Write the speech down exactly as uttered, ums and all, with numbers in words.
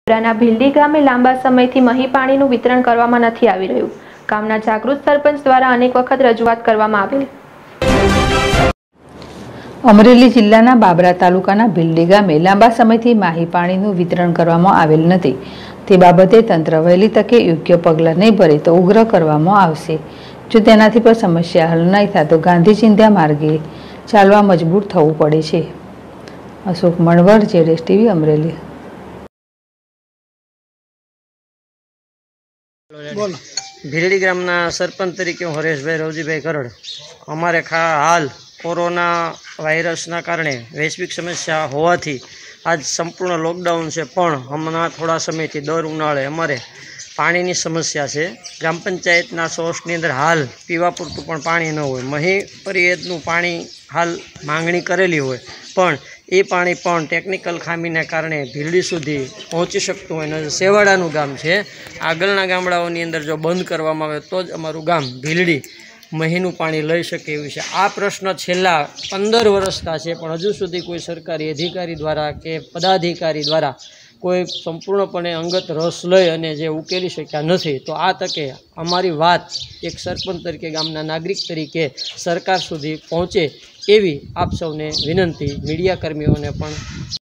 ભીલડી ગામે લાંબા સમયથી મહી પાણીનું વિતરણ કરવામાં નથી આવી રહ્યું। ગામના જાગૃત સરપંચ દ્વારા અનેક વખત રજૂઆત કરવામાં આવેલ। અમરેલી જિલ્લાના બાબરા તાલુકાના ભીલડી ગામે લાંબા સમયથી માહી પાણીનું વિતરણ કરવામાં આવેલ નથી। તે બાબતે તંત્ર વહેલી તકે યોગ્ય પગલાં નહીં ભરે તો ઉગ્ર કરવામાં આવશે। જો તેનાથી પણ સમસ્યા હલ નહીં થાય તો ગાંધી ચિંધ્યા માર્ગે ચાલવા મજબૂર થવું પડે છે। અશોક મણવર, જેડેશ ટીવી, અમરેલી। ભીલડી ગામના સરપંચ તરીકે હું હરેશભાઈ રવજીભાઈ કરડ। અમારે ખા હાલ કોરોના વાયરસના કારણે વૈશ્વિક સમસ્યા હોવાથી આજ સંપૂર્ણ લોકડાઉન છે, પણ હમણાં થોડા સમયથી દર ઉનાળે અમારે પાણીની સમસ્યા છે। ગ્રામ પંચાયતના સોર્સની અંદર હાલ પીવા પૂરતું પણ પાણી ન હોય। મહી પરિયદનું પાણી હાલ માંગણી કરેલી હોય, પણ એ પાણી પણ ટેકનિકલ ખામીને કારણે ભીલડી સુધી પહોંચી શકતું હોય ને સેવાડાનું ગામ છે। આગળના ગામડાઓની અંદર જો બંધ કરવામાં આવે તો જ અમારું ગામ ભીલડી મહીનું પાણી લઈ શકે એવું છે। આ પ્રશ્ન છેલ્લા પંદર વર્ષના છે, પણ હજુ સુધી કોઈ સરકારી અધિકારી દ્વારા કે પદાધિકારી દ્વારા કોઈ સંપૂર્ણપણે અંગત રસ લઈ અને જે ઉકેલી શક્યા નથી। તો આ તકે અમારી વાત એક સરપંચ તરીકે, ગામના નાગરિક તરીકે સરકાર સુધી પહોંચે એવી આપ સૌને વિનંતી, મીડિયા કર્મીઓને પણ